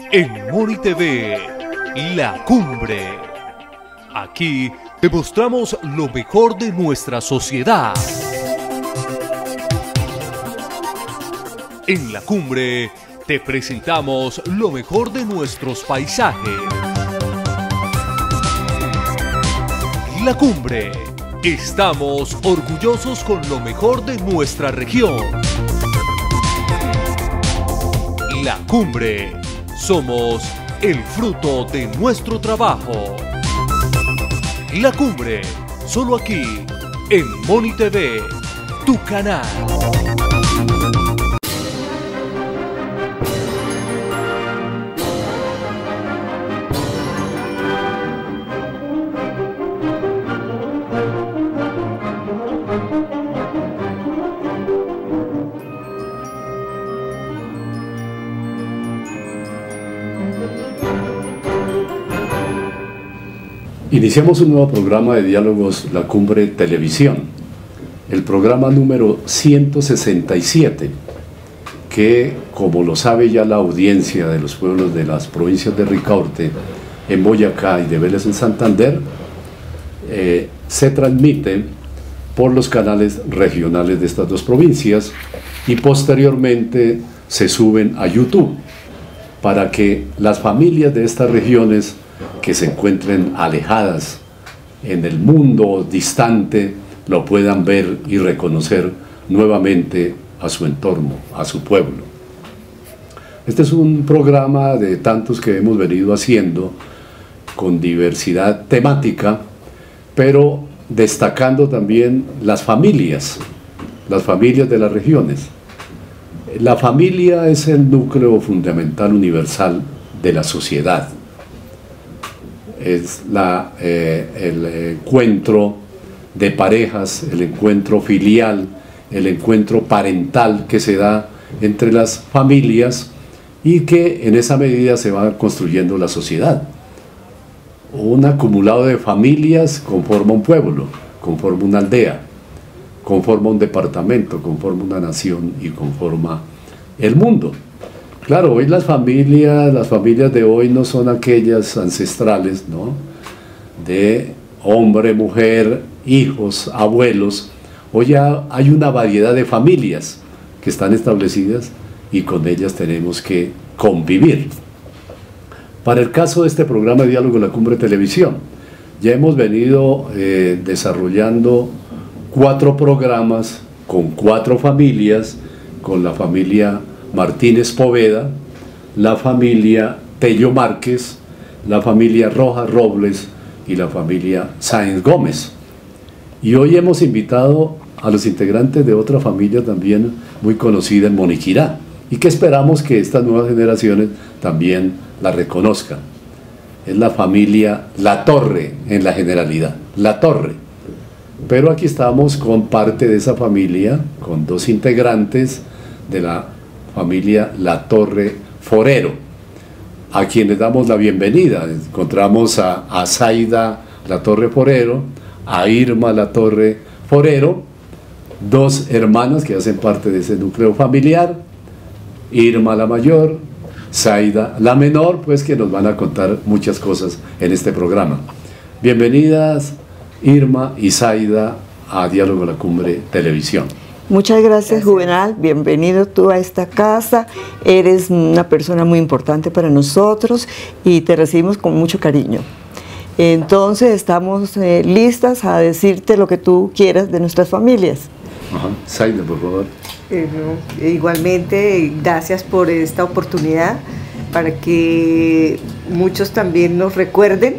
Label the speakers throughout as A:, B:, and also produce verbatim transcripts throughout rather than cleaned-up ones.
A: En Moni T V, La Cumbre. Aquí te mostramos lo mejor de nuestra sociedad. En La Cumbre te presentamos lo mejor de nuestros paisajes. La Cumbre. Estamos orgullosos con lo mejor de nuestra región. La Cumbre. Somos el fruto de nuestro trabajo. La Cumbre. Solo aquí, en Moni T V, tu canal.
B: Iniciamos un nuevo programa de diálogos, La Cumbre Televisión, el programa número ciento sesenta y siete, que, como lo sabe ya la audiencia de los pueblos de las provincias de Ricaurte, en Boyacá y de Vélez en Santander, eh, se transmite por los canales regionales de estas dos provincias y posteriormente se suben a YouTube para que las familias de estas regiones que se encuentren alejadas en el mundo distante lo puedan ver y reconocer nuevamente a su entorno, a su pueblo. Este es un programa de tantos que hemos venido haciendo con diversidad temática, pero destacando también las familias, las familias de las regiones. La familia es el núcleo fundamental universal de la sociedad. Es la, eh, el encuentro de parejas, el encuentro filial, el encuentro parental que se da entre las familias y que en esa medida se va construyendo la sociedad. Un acumulado de familias conforma un pueblo, conforma una aldea, conforma un departamento, conforma una nación y conforma el mundo. Claro, hoy las familias, las familias de hoy no son aquellas ancestrales, ¿no? De hombre, mujer, hijos, abuelos. Hoy ya hay una variedad de familias que están establecidas y con ellas tenemos que convivir. Para el caso de este programa de Diálogo La Cumbre Televisión, ya hemos venido eh, desarrollando cuatro programas con cuatro familias, con la familia Martínez Poveda, la familia Tello Márquez, la familia Rojas Robles y la familia Sáenz Gómez. Y hoy hemos invitado a los integrantes de otra familia también muy conocida en Moniquirá y que esperamos que estas nuevas generaciones también la reconozcan. Es la familia La Torre en la generalidad, La Torre. Pero aquí estamos con parte de esa familia, con dos integrantes de la familia La Torre Forero, a quienes damos la bienvenida. Encontramos a, a Zaida La Torre Forero, a Irma La Torre Forero, dos hermanas que hacen parte de ese núcleo familiar, Irma la mayor, Zaida la menor, pues que nos van a contar muchas cosas en este programa. Bienvenidas Irma y Zaida a Diálogo La Cumbre Televisión.
C: Muchas gracias, gracias, Juvenal. Bienvenido tú a esta casa. Eres una persona muy importante para nosotros y te recibimos con mucho cariño. Entonces estamos eh, listas a decirte lo que tú quieras de nuestras familias.
B: Ajá. Zaida, por favor.
D: Eh, no, igualmente, gracias por esta oportunidad para que muchos también nos recuerden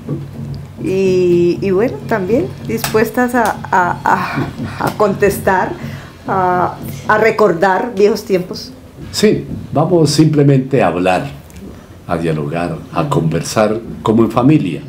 D: y, y bueno, también dispuestas a, a, a, a contestar, a, a recordar viejos tiempos.
B: Sí, vamos simplemente a hablar, a dialogar, a conversar como en familia.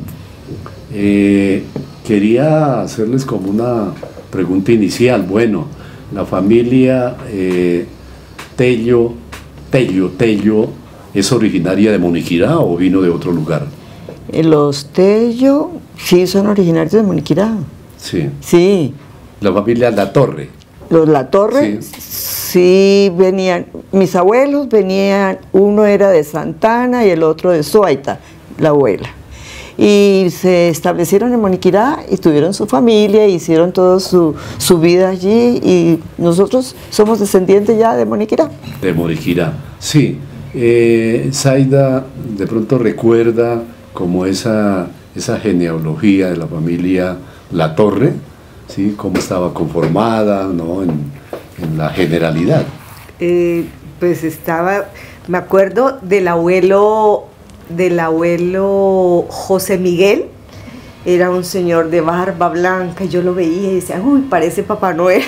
B: Eh, quería hacerles como una pregunta inicial. Bueno, la familia eh, Tello, Tello, Tello, ¿es originaria de Moniquirá o vino de otro lugar?
C: Los Tello sí son originarios de Moniquirá.
B: Sí.
C: Sí.
B: La familia La Torre.
C: Los La Torre, sí. sí venían, mis abuelos venían, uno era de Santana y el otro de Zuaita, la abuela. Y se establecieron en Moniquirá y tuvieron su familia, hicieron toda su, su vida allí, y nosotros somos descendientes ya de Moniquirá.
B: De Moniquirá, sí. Eh, Zaida de pronto recuerda como esa, esa genealogía de la familia La Torre, ¿sí? Cómo estaba conformada, ¿no? en, en la generalidad.
D: Eh, pues estaba, me acuerdo del abuelo... del abuelo José Miguel. Era un señor de barba blanca, y yo lo veía y decía, uy, parece Papá Noel.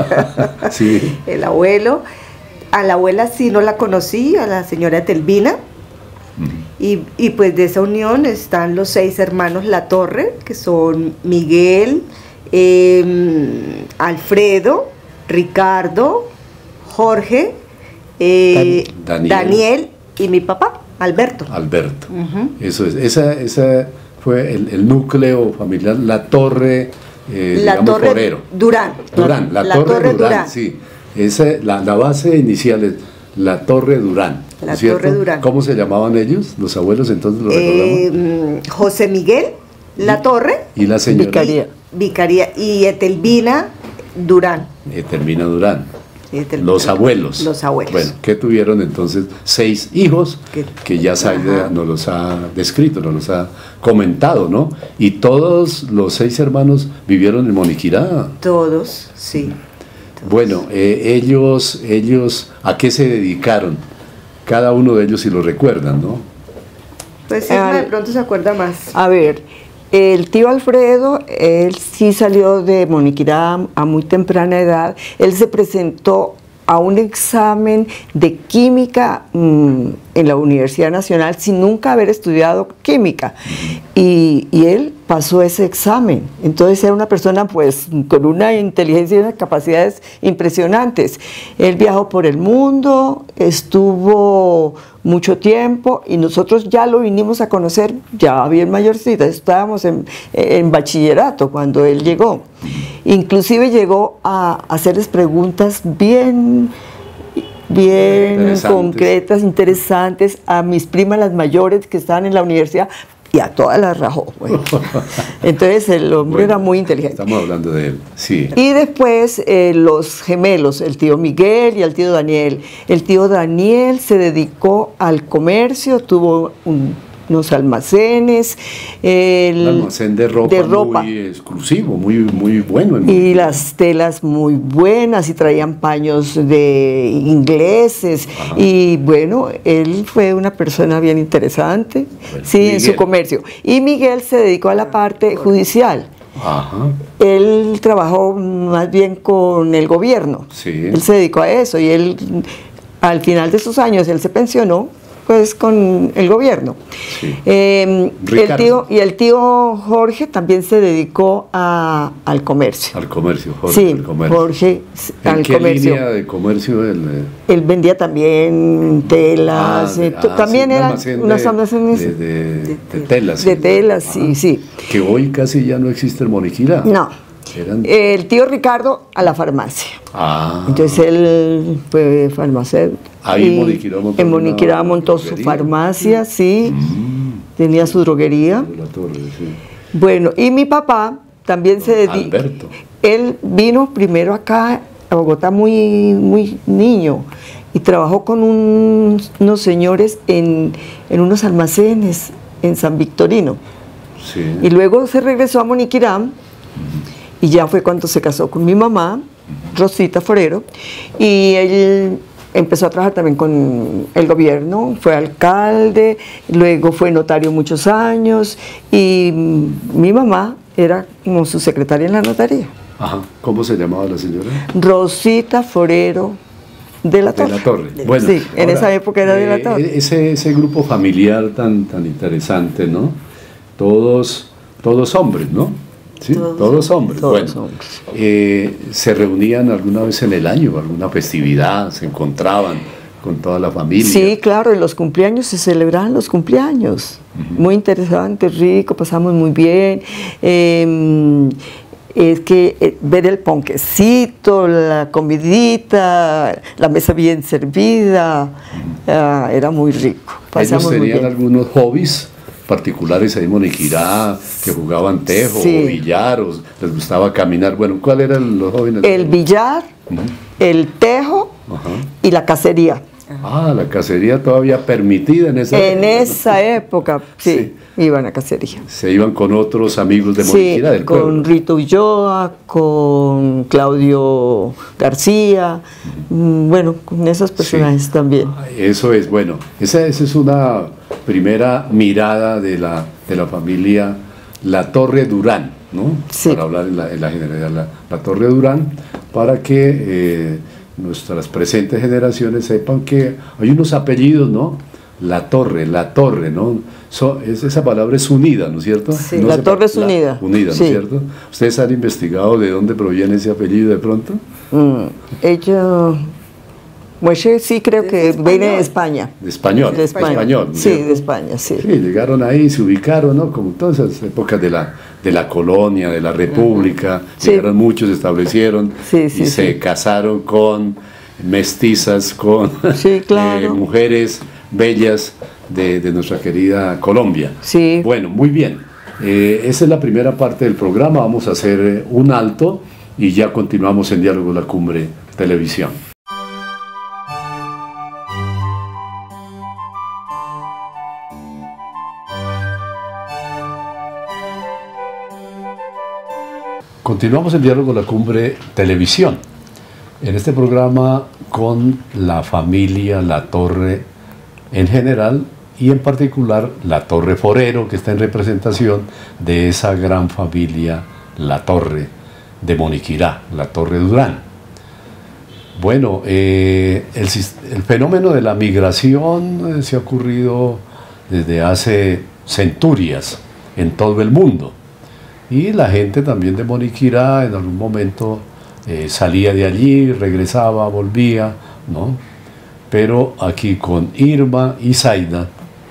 B: Sí.
D: El abuelo. A la abuela sí no la conocí, a la señora Telvina. Uh-huh. y, y pues de esa unión están los seis hermanos La Torre, que son Miguel, eh, Alfredo, Ricardo, Jorge, eh,
B: Daniel.
D: Daniel y mi papá. Alberto.
B: Alberto. Uh-huh. Eso es. Esa, esa fue el, el núcleo familiar, La Torre, eh,
D: la
B: digamos,
D: Torre
B: Forero.
D: Durán.
B: Durán, La, la Torre, Torre Durán, Durán, sí. Esa, la, la base inicial es La Torre Durán.
D: La
B: ¿cierto?
D: Torre Durán.
B: ¿Cómo se llamaban ellos? Los abuelos, entonces lo
D: eh,
B: recordamos.
D: José Miguel La Torre.
B: Y la señora.
C: Vicaría.
D: Vicaría. Y Etelvina Durán.
B: Etelvina Durán. Los abuelos.
D: Los abuelos.
B: Bueno, que tuvieron entonces seis hijos, que, que ya Zaida nos los ha descrito, nos los ha comentado, ¿no? Y todos los seis hermanos vivieron en Moniquirá.
D: Todos, sí. Todos.
B: Bueno, eh, ellos, ellos, ¿a qué se dedicaron? Cada uno de ellos, si lo recuerdan, ¿no?
D: Pues Irma de pronto se acuerda más.
C: A ver, el tío Alfredo, él sí salió de Moniquirá a muy temprana edad. Él se presentó a un examen de química mmm, en la Universidad Nacional sin nunca haber estudiado química, y, y él pasó ese examen. Entonces era una persona pues con una inteligencia y unas capacidades impresionantes. Él viajó por el mundo, estuvo mucho tiempo, y nosotros ya lo vinimos a conocer ya bien mayorcita. Estábamos en, en bachillerato cuando él llegó. Inclusive llegó a hacerles preguntas bien, bien
B: interesantes.
C: concretas, interesantes a mis primas, las mayores, que estaban en la universidad, y a todas las rajó. Bueno. Entonces el hombre bueno, era muy inteligente.
B: Estamos hablando de él, sí.
C: Y después eh, los gemelos, el tío Miguel y el tío Daniel. El tío Daniel se dedicó al comercio, tuvo un, unos almacenes. El,
B: un almacén de ropa,
C: de ropa
B: muy exclusivo, muy, muy bueno.
C: Y las telas muy buenas, y traían paños de ingleses. Ajá. Y bueno, él fue una persona bien interesante, bueno, sí, Miguel. En su comercio. Y Miguel se dedicó a la parte judicial.
B: Ajá.
C: Él trabajó más bien con el gobierno.
B: Sí.
C: Él se dedicó a eso, y él, al final de sus años, él se pensionó pues con el gobierno. Sí. Eh, el tío, y el tío Jorge también se dedicó a, al comercio.
B: Al comercio, Jorge.
C: Sí,
B: al comercio.
C: Jorge
B: ¿En
C: al
B: qué
C: comercio.
B: línea de comercio? Él, eh?
C: él vendía también telas,
B: ah,
C: eh,
B: ah,
C: también
B: sí,
C: eran unas almacenes
B: de, de, de, de telas.
C: De telas, sí, sí.
B: Que hoy casi ya no existe el Moniquirá.
C: No. Eran... El tío Ricardo a la farmacia.
B: Ah.
C: Entonces él fue farmacéutico.
B: Ahí en Moniquirá montó,
C: en Moniquirá montó su farmacia, sí. Mm. Tenía su droguería.
B: La torre, sí.
C: Bueno, y mi papá también se dedicó.
B: Alberto.
C: Él vino primero acá a Bogotá muy, muy niño, y trabajó con un, unos señores en, en unos almacenes en San Victorino.
B: Sí.
C: Y luego se regresó a Moniquirá. Mm. Y ya fue cuando se casó con mi mamá, Rosita Forero, y él empezó a trabajar también con el gobierno, fue alcalde, luego fue notario muchos años, y mi mamá era como su secretaria en la notaría.
B: Ajá. ¿Cómo se llamaba la señora?
C: Rosita Forero de la Torre.
B: De la Torre. Bueno,
C: sí, en
B: ahora,
C: esa época era eh, de la Torre.
B: Ese, ese grupo familiar tan, tan interesante, ¿no? Todos, todos hombres, ¿no? Sí, todos, todos hombres.
C: Todos
B: bueno,
C: hombres.
B: Eh, ¿se reunían alguna vez en el año, alguna festividad? ¿Se encontraban con toda la familia?
C: Sí, claro, en los cumpleaños se celebraban los cumpleaños. Uh-huh. Muy interesante, rico, pasamos muy bien. Eh, es que eh, ver el ponquecito, la comidita, la mesa bien servida, uh, era muy rico.
B: Ellos tenían algunos hobbies particulares ahí en Moniquirá, que jugaban tejo, sí. o billar, o les gustaba caminar. Bueno, ¿cuáles eran los jóvenes?
C: El billar, uh-huh. el tejo uh-huh. y la cacería.
B: Ah, la cacería todavía permitida en esa
C: en
B: época.
C: En esa época, sí, sí, iban a cacería.
B: Se iban con otros amigos de Moniquirá,
C: sí,
B: del pueblo.
C: Con Rito Ulloa, con Claudio García, uh-huh. bueno, con esos personajes sí. también.
B: Eso es, bueno, esa, esa es una primera mirada de la, de la familia La Torre Durán, ¿no?
C: Sí.
B: Para hablar en la, en la generalidad, la, la Torre Durán, para que eh, nuestras presentes generaciones sepan que hay unos apellidos, ¿no? La Torre, La Torre, ¿no? So, es, esa palabra es unida, ¿no es cierto?
C: Sí,
B: no
C: la Torre es unida.
B: Unida, ¿no es
C: sí.
B: cierto? ¿Ustedes han investigado de dónde proviene ese apellido de pronto?
C: Mm, ella... Pues sí, creo que viene de España.
B: De español.
C: De España.
B: español
C: sí, de España, sí.
B: Sí, llegaron ahí, se ubicaron, ¿no? Como todas esas épocas de la, de la colonia, de la república, sí. llegaron muchos, se establecieron
C: sí, sí,
B: y se
C: sí.
B: casaron con mestizas, con
C: sí, claro.
B: eh, mujeres bellas de, de nuestra querida Colombia.
C: Sí.
B: Bueno, muy bien. Eh, esa es la primera parte del programa, vamos a hacer un alto y ya continuamos en Diálogo La Cumbre Televisión. Continuamos el Diálogo La Cumbre Televisión. En este programa con la familia La Torre en general y en particular La Torre Forero, que está en representación de esa gran familia La Torre de Moniquirá, La Torre Durán. Bueno, eh, el, el fenómeno de la migración eh, se ha ocurrido desde hace centurias en todo el mundo. Y la gente también de Moniquirá en algún momento eh, salía de allí, regresaba, volvía, ¿no? Pero aquí con Irma y Zaida,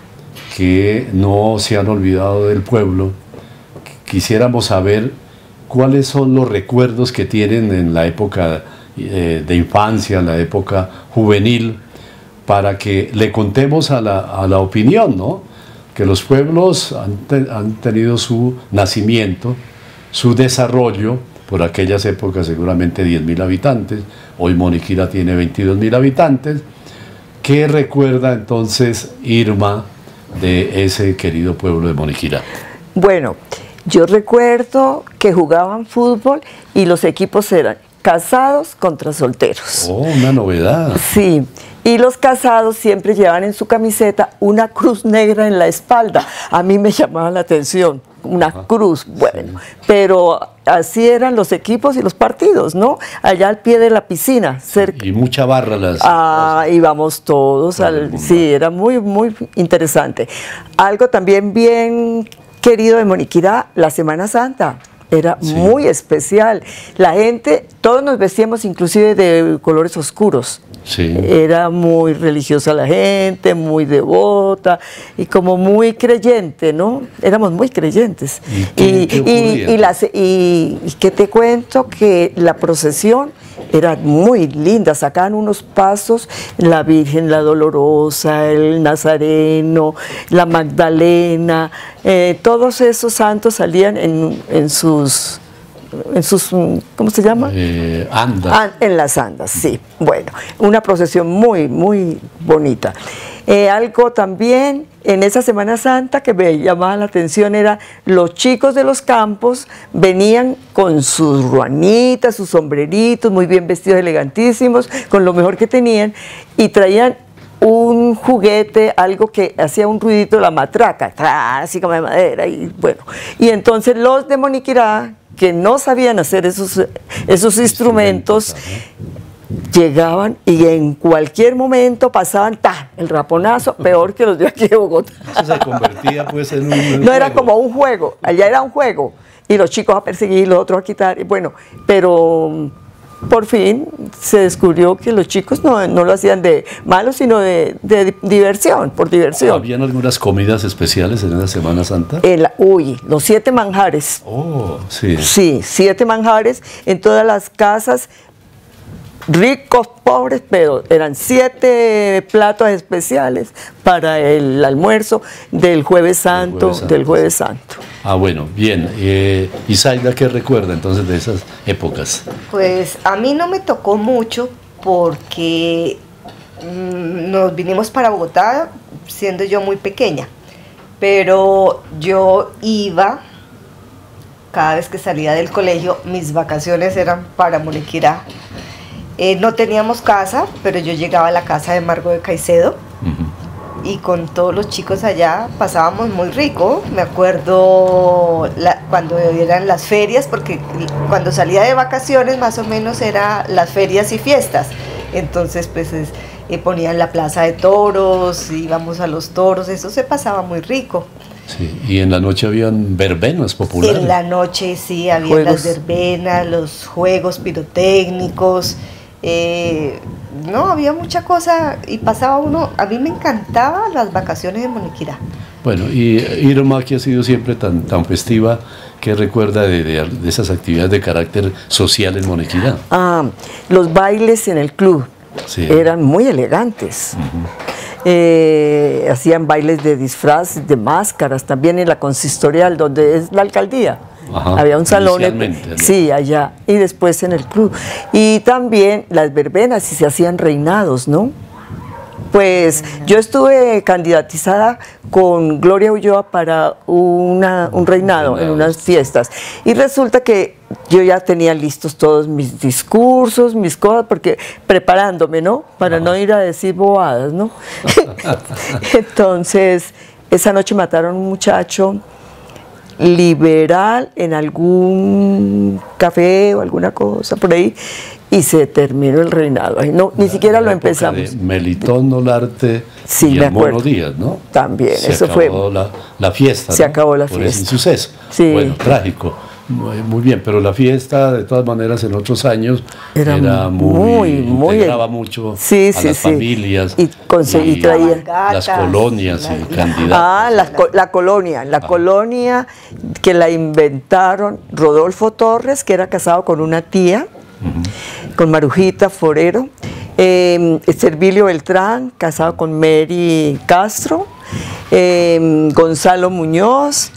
B: que no se han olvidado del pueblo, quisiéramos saber cuáles son los recuerdos que tienen en la época eh, de infancia, en la época juvenil, para que le contemos a la, a la opinión, ¿no? Que los pueblos han, te, han tenido su nacimiento, su desarrollo, por aquellas épocas seguramente diez mil habitantes, hoy Moniquirá tiene veintidós mil habitantes. ¿Qué recuerda entonces Irma de ese querido pueblo de Moniquirá?
C: Bueno, yo recuerdo que jugaban fútbol y los equipos eran casados contra solteros.
B: Oh, una novedad.
C: Sí. Y los casados siempre llevan en su camiseta una cruz negra en la espalda. A mí me llamaba la atención, una Ajá, cruz, bueno, sí. Pero así eran los equipos y los partidos, ¿no? Allá al pie de la piscina, cerca.
B: Y mucha barra las...
C: Ah, íbamos todos, al, sí, era muy, muy interesante. Algo también bien querido de Moniquirá, la Semana Santa. Era sí. muy especial. La gente, todos nos vestíamos inclusive de colores oscuros.
B: Sí.
C: Era muy religiosa la gente, muy devota y como muy creyente, ¿no? Éramos muy creyentes.
B: ¿Y qué,
C: y,
B: qué
C: y, y, las, y, y que te cuento que la procesión era muy linda, sacaban unos pasos, la Virgen, la Dolorosa, el Nazareno, la Magdalena, eh, todos esos santos salían en, en sus... en sus, ¿cómo se llama?
B: Eh, andas.
C: Ah, en las andas, sí. Bueno, una procesión muy, muy bonita. Eh, algo también en esa Semana Santa que me llamaba la atención era los chicos de los campos venían con sus ruanitas, sus sombreritos, muy bien vestidos, elegantísimos, con lo mejor que tenían y traían un juguete, algo que hacía un ruidito, la matraca, así como de madera y bueno. Y entonces los de Moniquirá, que no sabían hacer esos, esos instrumentos, instrumentos llegaban y en cualquier momento pasaban ¡ta! El raponazo, peor que los de aquí de Bogotá.
B: Eso se convertía pues en un, en un
C: No era como un juego, allá era un juego, y los chicos a perseguir, los otros a quitar, y bueno, pero por fin se descubrió que los chicos no, no lo hacían de malo, sino de, de diversión, por diversión.
B: ¿Habían algunas comidas especiales en esa Semana Santa?
C: El, uy, los siete manjares.
B: Oh, sí.
C: Sí, siete manjares en todas las casas, ricos, pobres, pero eran siete platos especiales para el almuerzo del Jueves Santo,
B: Jueves Santo.
C: del Jueves Santo.
B: Ah, bueno, bien. Eh, ¿Y Zayda qué recuerda entonces de esas épocas?
D: Pues a mí no me tocó mucho porque mmm, nos vinimos para Bogotá siendo yo muy pequeña, pero yo iba, cada vez que salía del colegio, mis vacaciones eran para Moniquirá. Eh, no teníamos casa, pero yo llegaba a la casa de Margo de Caicedo. Uh-huh. Y con todos los chicos allá pasábamos muy rico. Me acuerdo la, cuando eran las ferias, porque cuando salía de vacaciones más o menos eran las ferias y fiestas. Entonces pues es, eh, ponían la plaza de toros, íbamos a los toros, eso se pasaba muy rico.
B: Sí, y en la noche habían verbenas populares.
D: En la noche sí, había
C: juegos.
D: Las verbenas, los juegos pirotécnicos. Eh, no, había mucha cosa y pasaba uno, a mí me encantaban las vacaciones de Moniquirá.
B: Bueno, y Irma, que ha sido siempre tan, tan festiva, ¿qué recuerda de, de, de esas actividades de carácter social en Moniquirá?
C: Ah, los bailes en el club sí. eran muy elegantes. Uh-huh. eh, hacían bailes de disfraz, de máscaras, también en la consistorial, donde es la alcaldía. Ajá, había un salón, sí, allá, y después en el club. Y también las verbenas, y se hacían reinados, ¿no? Pues yo estuve candidatizada con Gloria Ulloa para una, un reinado en unas fiestas. Y resulta que yo ya tenía listos todos mis discursos, mis cosas, porque preparándome, ¿no? Para no ir a decir bobadas, ¿no? Entonces, esa noche mataron a un muchacho liberal en algún café o alguna cosa por ahí y se terminó el reinado. Ay, no, ni la, siquiera la lo empezamos.
B: De Melitón Olarte sí, y el Mono Díaz, ¿no?
C: También,
B: se
C: eso
B: fue.
C: fue.
B: La, la fiesta.
C: Se
B: ¿no?
C: acabó la
B: por
C: fiesta.
B: Ese suceso.
C: Sí.
B: Bueno, trágico. Muy, muy bien, pero la fiesta, de todas maneras, en otros años era, era muy, muy, integraba mucho
C: sí,
B: a
C: sí,
B: las
C: sí.
B: familias
C: y, conseguí,
B: y
C: traía
B: las colonias la, y candidatos.
C: Ah, la, la colonia, la ah. colonia que la inventaron Rodolfo Torres, que era casado con una tía, uh-huh. con Marujita Forero, eh, Servilio Beltrán, casado con Mary Castro, eh, Gonzalo Muñoz,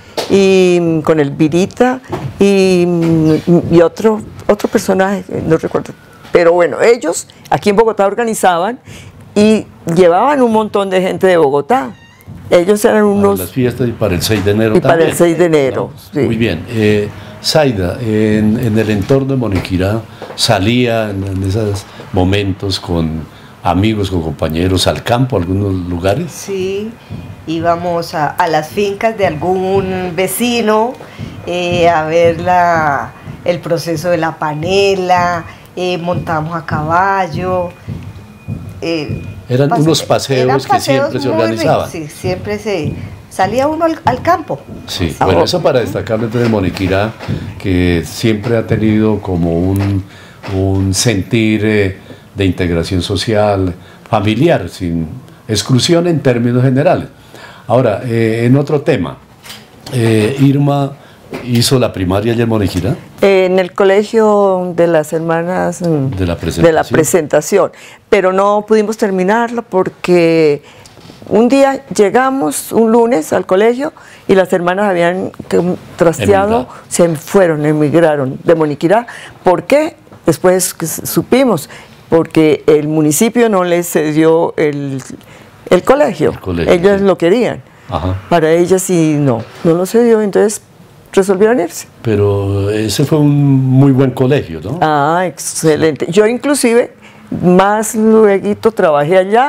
C: y con Elvirita y, y otro, otro personaje, no recuerdo. Pero bueno, ellos aquí en Bogotá organizaban y llevaban un montón de gente de Bogotá. Ellos eran unos...
B: Para las fiestas y para el seis de enero
C: y
B: también.
C: para el seis de enero, sí.
B: Muy bien. Eh, Zayda, en, en el entorno de Moniquirá, salía en, en esos momentos con amigos, con compañeros, al campo, a algunos lugares.
D: Sí, íbamos a, a las fincas de algún vecino eh, a ver la, el proceso de la panela, eh, montamos a caballo. Eh,
B: eran
D: pase,
B: unos paseos,
D: eran
B: que
D: paseos
B: siempre se organizaban.
D: Sí, siempre se salía uno al, al campo.
B: Sí, ah, bueno, eso para destacarle de Moniquirá, que siempre ha tenido como un, un sentir eh, de integración social, familiar, sin exclusión en términos generales. Ahora, eh, en otro tema, eh, Irma hizo la primaria allá en Moniquirá.
C: En el colegio de las hermanas
B: de la presentación,
C: de la presentación pero no pudimos terminarla porque un día llegamos un lunes al colegio y las hermanas habían trasteado, Emigrado. se fueron, emigraron de Moniquirá. ¿Por qué? Después supimos, porque el municipio no les cedió el, el colegio, el colegio ellas sí. lo querían. Ajá. Para ellas y no, no lo cedió, entonces resolvieron irse.
B: Pero ese fue un muy buen colegio, ¿no?
C: Ah, excelente. Sí. Yo inclusive más luego trabajé allá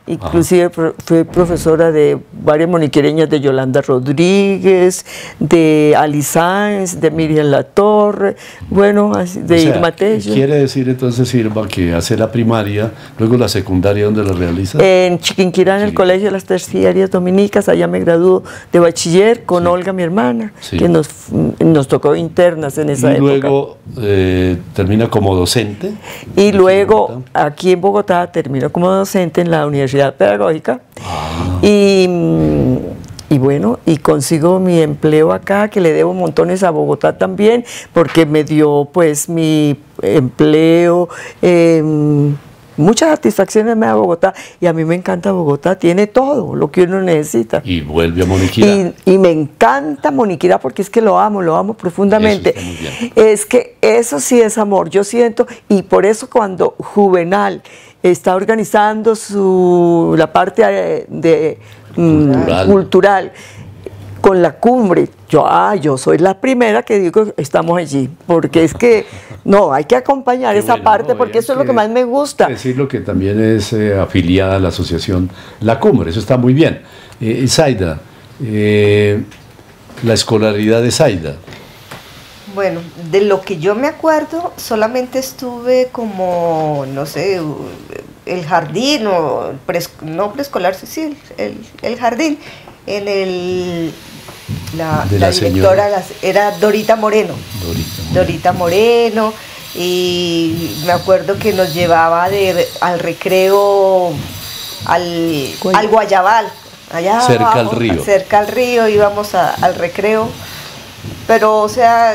C: inclusive pro, fui profesora de varias moniquereñas, de Yolanda Rodríguez, de Ali Sáenz, de Miriam Latorre, bueno, así, de
B: o sea,
C: Irma Tello.
B: Quiere decir entonces, Irma, que hace la primaria, luego la secundaria, ¿dónde la realiza?
C: En Chiquinquirá, en el Colegio de las Terciarias Dominicas, allá me graduó de bachiller con sí. Olga, mi hermana, sí. que nos, nos tocó internas en esa
B: y
C: época.
B: Y luego eh, termina como docente.
C: Y luego, aquí en Bogotá, terminó como docente en la Universidad Pedagógica. Ah. Y, y bueno, y consigo mi empleo acá, que le debo montones a Bogotá también, porque me dio pues mi empleo, eh, muchas satisfacciones me da Bogotá, y a mí me encanta Bogotá, tiene todo lo que uno necesita.
B: Y vuelve a Moniquirá.
C: Y, y me encanta Moniquirá porque es que lo amo, lo amo profundamente.
B: Eso está muy bien.
C: Es que eso sí es amor, yo siento, y por eso cuando Juvenal está organizando su, la parte de, de cultural. Mm, cultural con la cumbre, yo, ah, yo soy la primera que digo que estamos allí, porque es que, no, hay que acompañar Qué esa bueno, parte, porque eso es lo que más me gusta.
B: Decirlo que también es eh, afiliada a la asociación La Cumbre, eso está muy bien. Eh, Zaida, eh, la escolaridad de Zaida.
D: Bueno, de lo que yo me acuerdo, solamente estuve como, no sé, el jardín, o pres, no preescolar, sí, el, el jardín, en el... La,
B: de
D: la,
B: la
D: directora la, era Dorita Moreno.
B: Dorita Moreno.
D: Dorita Moreno, y me acuerdo que nos llevaba de, al recreo, al, al Guayabal, allá
B: cerca
D: abajo,
B: al río.
D: Cerca al río, íbamos a, al recreo, pero o sea,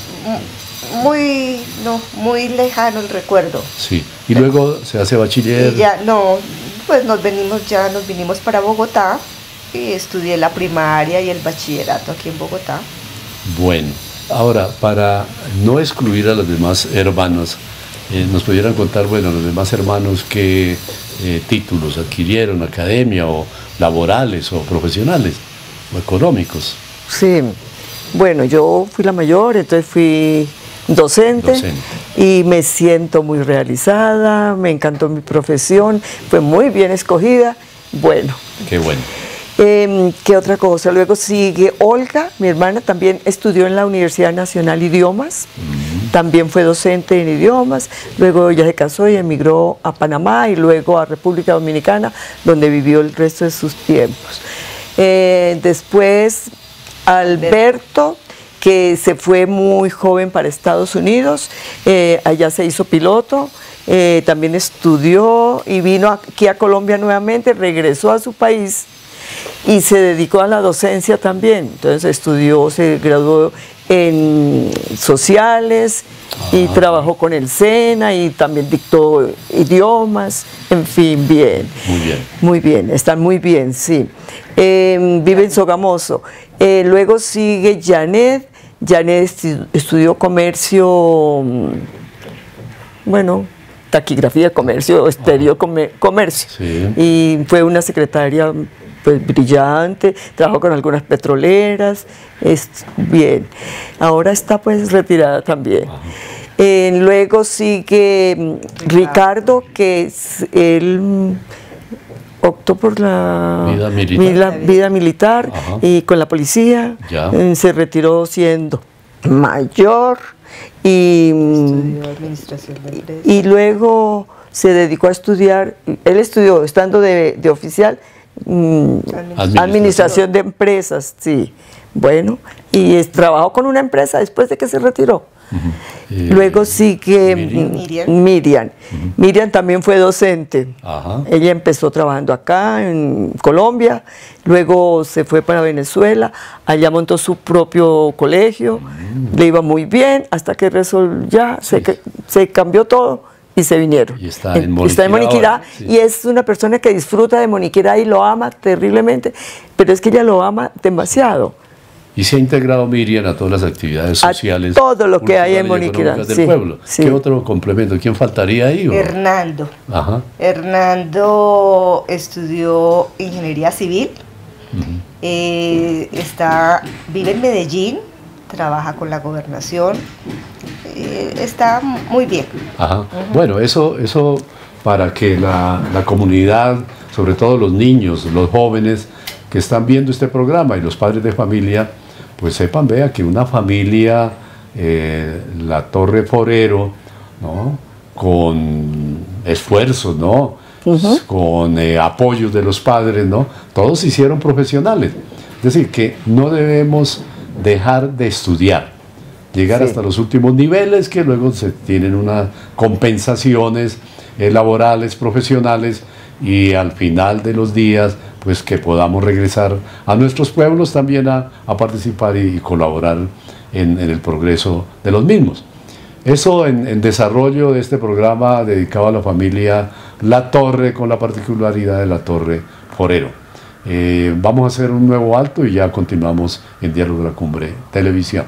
D: muy, no, muy lejano el recuerdo.
B: Sí, y luego se hace bachiller.
D: Y ya, no, pues nos venimos ya, nos vinimos para Bogotá. Y estudié la primaria y el bachillerato aquí en Bogotá.
B: Bueno, ahora, para no excluir a los demás hermanos, eh, nos pudieran contar, bueno, los demás hermanos qué eh, títulos adquirieron, academia o laborales o profesionales o económicos.
C: Sí, bueno, yo fui la mayor, entonces fui docente, docente y me siento muy realizada, me encantó mi profesión, fue muy bien escogida, bueno.
B: Qué bueno.
C: Eh, ¿Qué otra cosa? Luego sigue Olga, mi hermana, también estudió en la Universidad Nacional Idiomas, uh-huh. también fue docente en idiomas, luego ella se casó y emigró a Panamá y luego a República Dominicana, donde vivió el resto de sus tiempos. Eh, después Alberto, que se fue muy joven para Estados Unidos, eh, allá se hizo piloto, eh, también estudió y vino aquí a Colombia nuevamente, regresó a su país y se dedicó a la docencia también. Entonces estudió, se graduó en sociales y ah. trabajó con el SENA y también dictó idiomas, en fin, bien.
B: Muy bien.
C: Muy bien, están muy bien, sí. Eh, vive en Sogamoso. Eh, luego sigue Janet. Janet estudió comercio, bueno, taquigrafía, comercio, exterior, comercio.
B: Sí.
C: Y fue una secretaria pues brillante, trabajó con algunas petroleras, es bien. Ahora está pues retirada también. Eh, luego sigue Ricardo, que es, él optó por la
B: vida militar,
C: vida, vida militar y con la policía, eh, se retiró siendo mayor y,
D: administración de empresas.
C: y luego se dedicó a estudiar, él estudió estando de, de oficial, Administración. Administración de empresas, sí. Bueno, y es, trabajó con una empresa después de que se retiró. Uh-huh. eh, Luego sigue Miriam. Miriam, uh-huh. Miriam también fue docente.
B: Ajá.
C: Ella empezó trabajando acá en Colombia, luego se fue para Venezuela, allá montó su propio colegio, uh-huh. le iba muy bien, hasta que resolvió, ya sí. se, se cambió todo. Y se vinieron.
B: Y está en Moniquirá.
C: Está en Moniquirá ahora, sí. Y es una persona que disfruta de Moniquirá y lo ama terriblemente, pero es que ella lo ama demasiado.
B: Y se ha integrado Miriam a todas las actividades sociales.
C: A todo lo que hay en Moniquirá.
B: Del
C: sí,
B: pueblo.
C: Sí.
B: ¿Qué otro complemento? ¿Quién faltaría ahí? ¿O?
D: Hernando.
B: Ajá.
D: Hernando estudió ingeniería civil. Uh-huh. eh, está, vive en Medellín, trabaja con la gobernación. Está muy bien.
B: Ajá. Uh-huh. Bueno, eso, eso para que la, la comunidad sobre todo los niños, los jóvenes que están viendo este programa y los padres de familia, pues sepan, vea, que una familia, eh, la Torre Forero, ¿no?, con esfuerzos, ¿no?, uh-huh. con eh, apoyos de los padres, ¿no?, todos se hicieron profesionales. Es decir, que no debemos dejar de estudiar, llegar sí. hasta los últimos niveles, que luego se tienen unas compensaciones eh, laborales, profesionales, y al final de los días, pues que podamos regresar a nuestros pueblos también a, a participar y, y colaborar en, en el progreso de los mismos. Eso en, en desarrollo de este programa dedicado a la familia La Torre, con la particularidad de La Torre Forero. Eh, vamos a hacer un nuevo alto y ya continuamos en Diálogo de la Cumbre Televisión.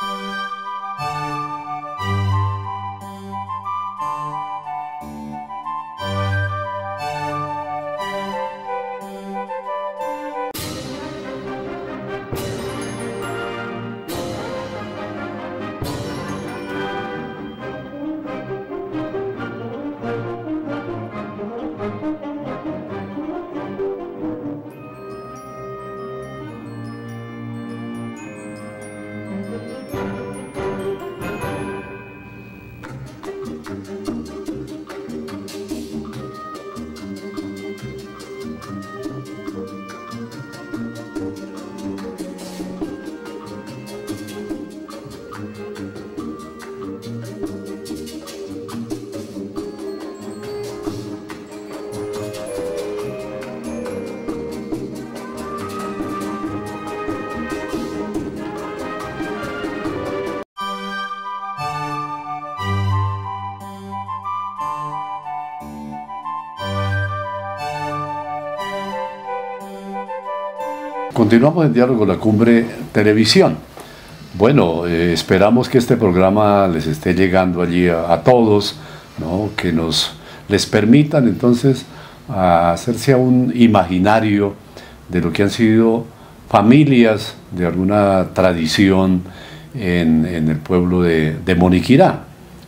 B: Continuamos en Diálogo de la Cumbre Televisión. Bueno, eh, esperamos que este programa les esté llegando allí a, a todos, ¿no?, que nos les permitan entonces a hacerse a un imaginario de lo que han sido familias de alguna tradición en, en el pueblo de, de Moniquirá.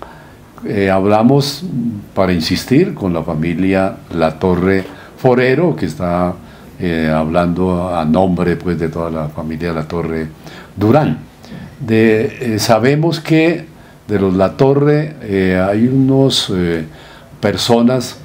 B: Eh, hablamos, para insistir, con la familia La Torre Forero, que está Eh, hablando a nombre, pues, de toda la familia La Torre Durán. De, eh, sabemos que de los La Torre eh, hay unos eh, personas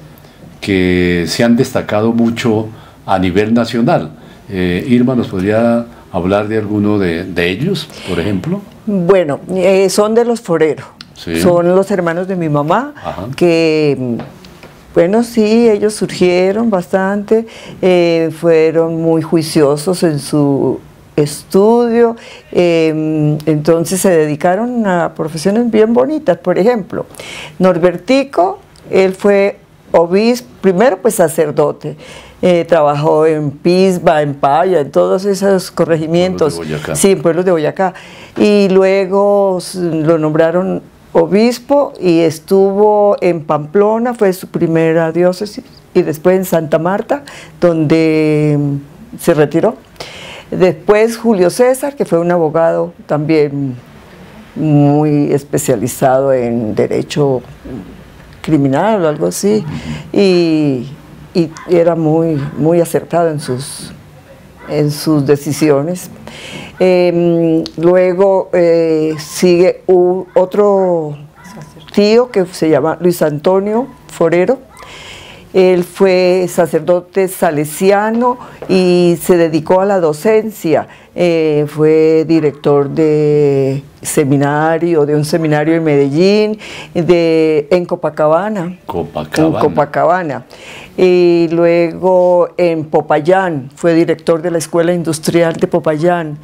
B: que se han destacado mucho a nivel nacional. Eh, Irma, ¿nos podría hablar de alguno de, de ellos, por ejemplo?
C: Bueno, eh, son de los Forero. Sí. Son los hermanos de mi mamá. Ajá. Que... Bueno, sí, ellos surgieron bastante, eh, fueron muy juiciosos en su estudio, eh, entonces se dedicaron a profesiones bien bonitas. Por ejemplo, Norbertico, él fue obispo, primero pues sacerdote, eh, trabajó en Pisba, en Paya, en todos esos corregimientos, sí, en pueblos de Boyacá, y luego lo nombraron obispo y estuvo en Pamplona, fue su primera diócesis, y después en Santa Marta, donde se retiró. Después Julio César, que fue un abogado también muy especializado en derecho criminal o algo así, y, y era muy, muy acertado en sus, en sus decisiones. Eh, luego eh, sigue un, otro tío que se llama Luis Antonio Forero. Él fue sacerdote salesiano y se dedicó a la docencia. Eh, fue director de seminario, de un seminario en Medellín, de, en Copacabana.
B: Copacabana.
C: En Copacabana. Y luego en Popayán, fue director de la Escuela Industrial de Popayán.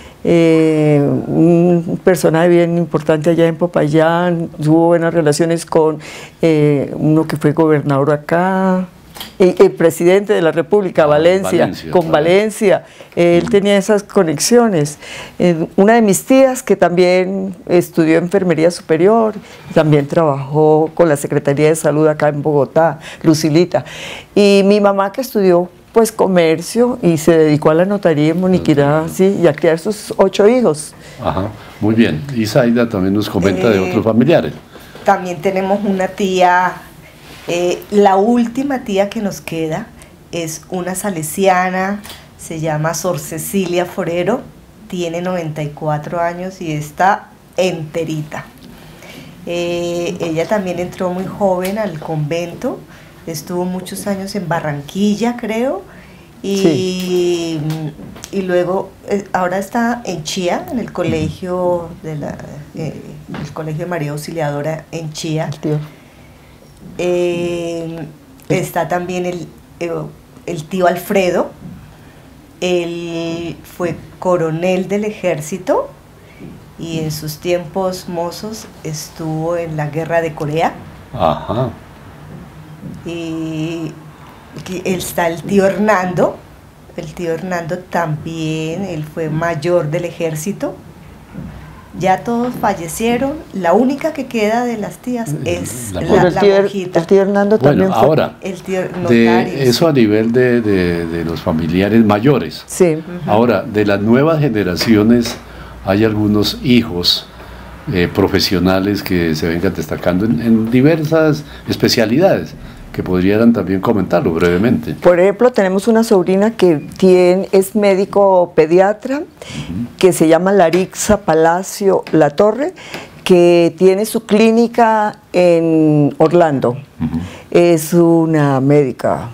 C: Eh, un personaje bien importante allá en Popayán, tuvo buenas relaciones con eh, uno que fue gobernador acá, y el presidente de la República, ah, Valencia, Valencia, con claro. Valencia, él tenía esas conexiones. Eh, una de mis tías que también estudió enfermería superior, también trabajó con la Secretaría de Salud acá en Bogotá, Lucilita, y mi mamá que estudió pues comercio y se dedicó a la notaría en Moniquirá, sí, y a criar sus ocho hijos.
B: Ajá, muy bien. Y Zaida también nos comenta eh, de otros familiares.
D: También tenemos una tía, eh, la última tía que nos queda es una salesiana, se llama Sor Cecilia Forero, tiene noventa y cuatro años y está enterita. Eh, ella también entró muy joven al convento, estuvo muchos años en Barranquilla, creo, y, sí. y luego eh, ahora está en Chía, en el colegio de la, eh, el colegio de María Auxiliadora en Chía. Eh, está también el, el, el tío Alfredo, él fue coronel del ejército y en sus tiempos mozos estuvo en la guerra de Corea.
B: Ajá.
D: Y está el tío Hernando, el tío Hernando también, él fue mayor del ejército. Ya todos fallecieron, la única que queda de las tías es la, la,
C: el, tío,
D: la monjita.
C: El tío Hernando
B: bueno,
C: también fue
B: ahora,
D: el tío
B: de eso a nivel de, de, de los familiares mayores.
C: Sí.
B: Uh-huh. Ahora, de las nuevas generaciones, hay algunos hijos eh, profesionales que se vengan destacando en, en diversas especialidades, que podrían también comentarlo brevemente.
C: Por ejemplo, tenemos una sobrina que tiene, es médico pediatra, uh-huh. que se llama Larixa Palacio La Torre, que tiene su clínica en Orlando. Uh-huh. Es una médica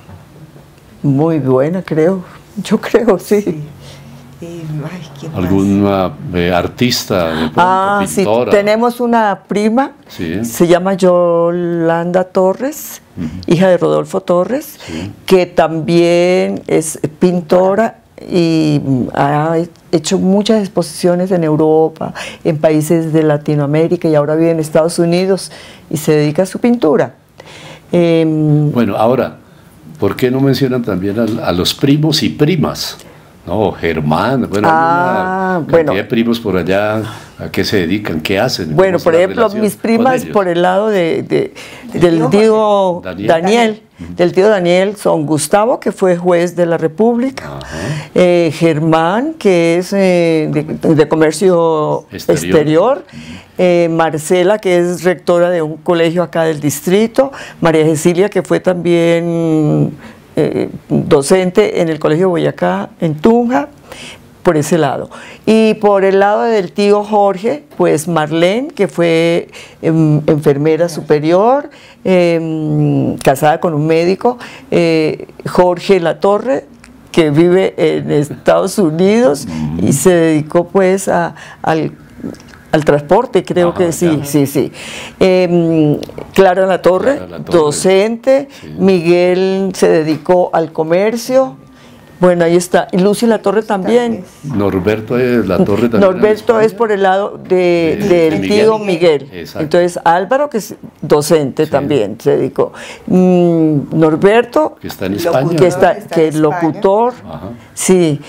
C: muy buena, creo. Yo creo, sí. sí.
D: Eh, ay,
B: ¿Alguna eh, artista, de pronto,
C: ah,
B: pintora?
C: Sí, tenemos una prima,
B: sí.
C: se llama Yolanda Torres, uh-huh. hija de Rodolfo Torres, sí. que también es pintora y ha hecho muchas exposiciones en Europa, en países de Latinoamérica y ahora vive en Estados Unidos y se dedica a su pintura. Eh,
B: bueno, ahora, ¿por qué no mencionan también a, a los primos y primas? No, Germán, bueno,
C: ah,
B: hay una
C: bueno.
B: cantidad de primos por allá, ¿a qué se dedican? ¿Qué hacen?
C: Bueno, por ejemplo, mis primas por el lado de, de, del tío Daniel, Daniel uh-huh. del tío Daniel son Gustavo, que fue juez de la República, uh-huh. eh, Germán, que es eh, de, de comercio exterior, exterior. Uh-huh. eh, Marcela, que es rectora de un colegio acá del distrito, María Cecilia, que fue también Eh, docente en el Colegio Boyacá, en Tunja, por ese lado. Y por el lado del tío Jorge, pues Marlene, que fue eh, enfermera superior, eh, casada con un médico, eh, Jorge Latorre, que vive en Estados Unidos y se dedicó pues a, al al transporte, creo Ajá, que sí, ya. sí, sí. Eh, Clara Latorre, Clara Latorre, docente, sí. Miguel se dedicó al comercio, bueno, ahí está, y Lucy Latorre también.
B: Norberto Latorre también.
C: Norberto es por el lado de, de, del de tío Miguel, Miguel. Entonces Álvaro, que es docente sí. también, se dedicó. Mm, Norberto,
B: que está en España,
C: que, está, está que es locutor, Ajá. sí,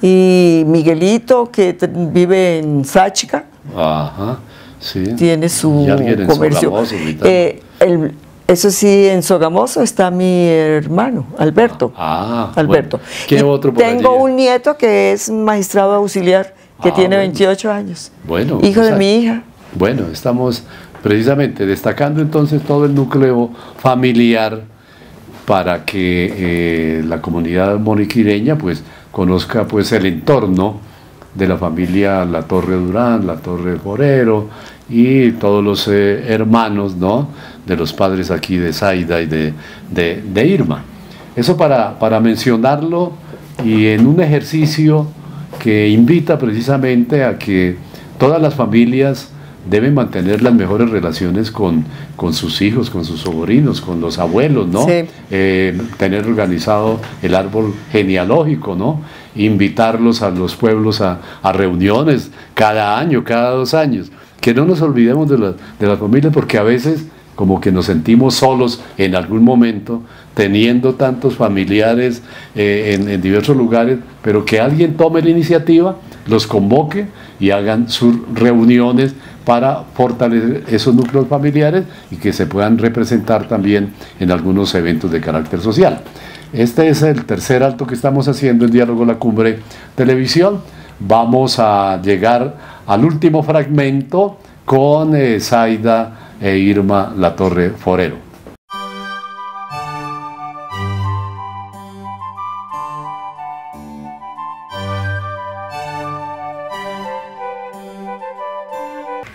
C: y Miguelito, que vive en Sáchica.
B: Ajá, sí.
C: Tiene su comercio. Eh, el, eso sí, en Sogamoso está mi hermano, Alberto.
B: Ah,
C: Alberto.
B: Bueno. ¿Qué otro por
C: Tengo
B: allí?
C: un nieto que es magistrado auxiliar, que ah, tiene bueno. veintiocho años.
B: Bueno.
C: Hijo de mi hija.
B: Bueno, estamos precisamente destacando entonces todo el núcleo familiar para que eh, la comunidad moniquireña pues conozca pues el entorno de la familia Latorre Durán, Latorre Forero y todos los eh, hermanos, ¿no?, de los padres aquí de Zaida y de, de, de Irma. Eso para, para mencionarlo y en un ejercicio que invita precisamente a que todas las familias deben mantener las mejores relaciones con, con sus hijos, con sus sobrinos, con los abuelos, ¿no?
C: Sí.
B: Eh, tener organizado el árbol genealógico, ¿no? Invitarlos a los pueblos a, a reuniones cada año, cada dos años. Que no nos olvidemos de, la, de las familias, porque a veces como que nos sentimos solos en algún momento, teniendo tantos familiares eh, en, en diversos lugares, pero que alguien tome la iniciativa, los convoque y hagan sus reuniones para fortalecer esos núcleos familiares y que se puedan representar también en algunos eventos de carácter social. Este es el tercer acto que estamos haciendo en Diálogo La Cumbre Televisión. Vamos a llegar al último fragmento con eh, Zaida e Irma Latorre Forero.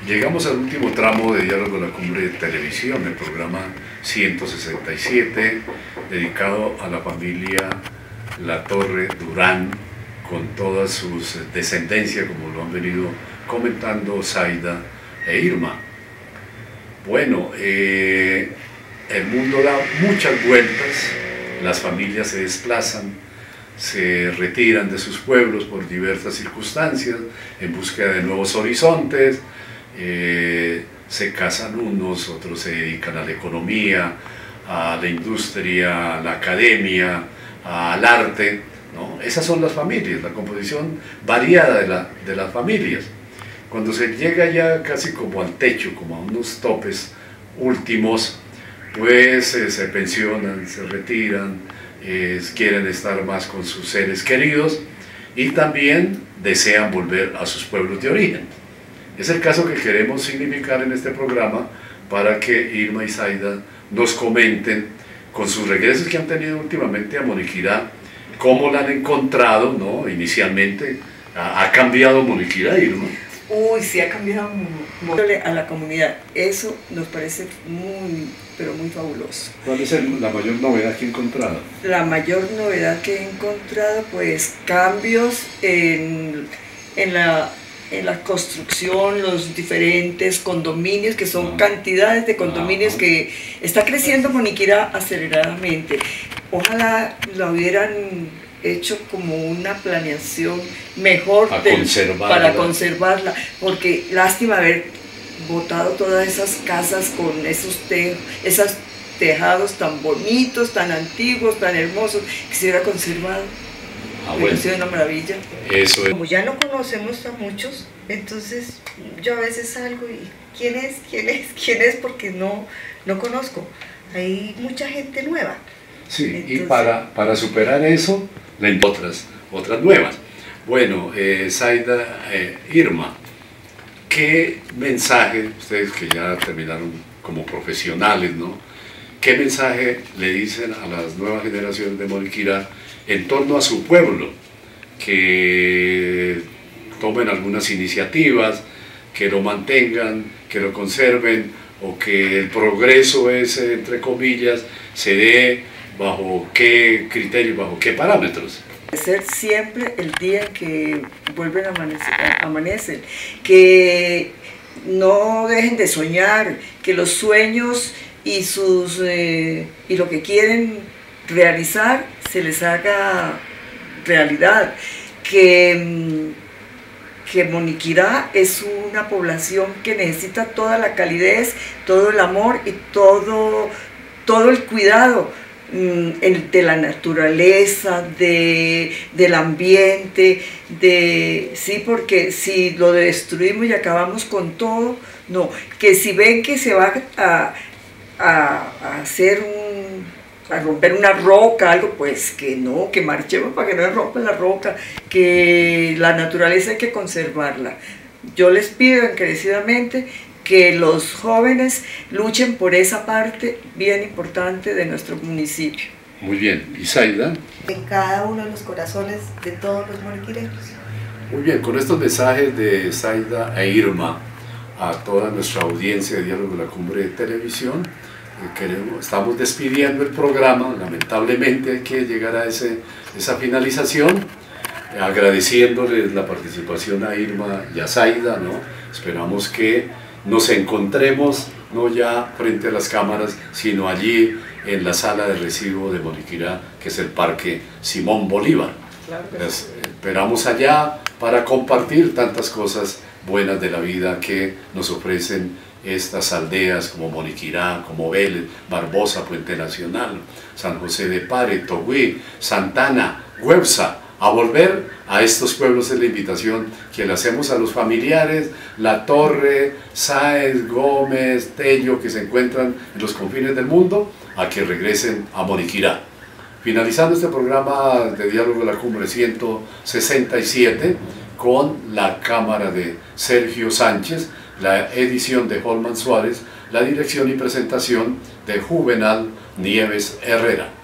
B: Llegamos al último tramo de Diálogo de la Cumbre de Televisión, el programa ciento sesenta y siete, dedicado a la familia Latorre Durán, con todas sus descendencias, como lo han venido comentando Zaida e Irma. Bueno, eh, el mundo da muchas vueltas, las familias se desplazan, se retiran de sus pueblos por diversas circunstancias, en búsqueda de nuevos horizontes. Eh, se casan unos, otros se dedican a la economía, a la industria, a la academia, al arte, ¿no? Esas son las familias, la composición variada de, la, de las familias. Cuando se llega ya casi como al techo, como a unos topes últimos, pues eh, se pensionan, se retiran, eh, quieren estar más con sus seres queridos y también desean volver a sus pueblos de origen. Es el caso que queremos significar en este programa para que Irma y Zaida nos comenten con sus regresos que han tenido últimamente a Moniquirá, cómo la han encontrado, ¿no? Inicialmente, ¿ha, ha cambiado Moniquirá, Irma?
C: Uy, sí ha cambiado mucho a la comunidad. Eso nos parece muy, pero muy fabuloso.
B: ¿Cuál es el, la mayor novedad que he encontrado?
C: La mayor novedad que he encontrado, pues cambios en, en la... en la construcción, los diferentes condominios, que son ah. cantidades de condominios ah. que está creciendo Moniquirá aceleradamente. Ojalá lo hubieran hecho como una planeación mejor del, conservarla. para conservarla, porque lástima haber botado todas esas casas con esos, te, esos tejados tan bonitos, tan antiguos, tan hermosos, que se hubiera conservado.
B: Ah, bueno.
C: Ha sido una maravilla.
B: Eso es.
D: Como ya no conocemos a muchos, entonces yo a veces salgo y ¿quién es? ¿Quién es? ¿Quién es? Porque no, no conozco. Hay mucha gente nueva.
B: Sí, entonces, y para, para superar eso, otras, otras nuevas. Bueno, eh, Zaida, eh, Irma, ¿qué mensaje, ustedes que ya terminaron como profesionales, ¿no? ¿Qué mensaje le dicen a las nuevas generaciones de Moniquirá en torno a su pueblo? Que tomen algunas iniciativas, que lo mantengan, que lo conserven, o que el progreso ese, entre comillas, se dé bajo qué criterios, bajo qué parámetros.
C: Ser siempre el día que vuelven a amanecer, amanecen, que no dejen de soñar, que los sueños y, sus, eh, y lo que quieren realizar se les haga realidad, que, que Moniquirá es una población que necesita toda la calidez, todo el amor y todo, todo el cuidado de la naturaleza, de, del ambiente, de, sí, porque si lo destruimos y acabamos con todo, no, que si ven que se va a, a, a hacer un, a romper una roca, algo, pues que no, que marchemos para que no se rompa la roca, que la naturaleza hay que conservarla. Yo les pido encarecidamente que los jóvenes luchen por esa parte bien importante de nuestro municipio.
B: Muy bien. ¿Y Zaida?
D: En cada uno de los corazones de todos los moniquireños.
B: Muy bien, con estos mensajes de Zaida e Irma a toda nuestra audiencia de Diálogo de la Cumbre de Televisión, eh, queremos, estamos despidiendo el programa. Lamentablemente hay que llegar a ese, esa finalización, eh, agradeciéndoles la participación a Irma y a Zaida, ¿no? Esperamos que nos encontremos no ya frente a las cámaras, sino allí en la sala de recibo de Moniquirá, que es el Parque Simón Bolívar. Claro que sí. Esperamos allá para compartir tantas cosas buenas de la vida que nos ofrecen estas aldeas como Moniquirá, como Vélez, Barbosa, Puente Nacional, San José de Pare, Togüí, Santana, Güepsa. A volver a estos pueblos es la invitación que le hacemos a los familiares, Latorre, Sáez, Gómez, Tello, que se encuentran en los confines del mundo, a que regresen a Moniquirá. Finalizando este programa de Diálogo de la Cumbre ciento sesenta y siete, con la cámara de Sergio Sánchez, la edición de Holman Suárez, la dirección y presentación de Juvenal Nieves Herrera.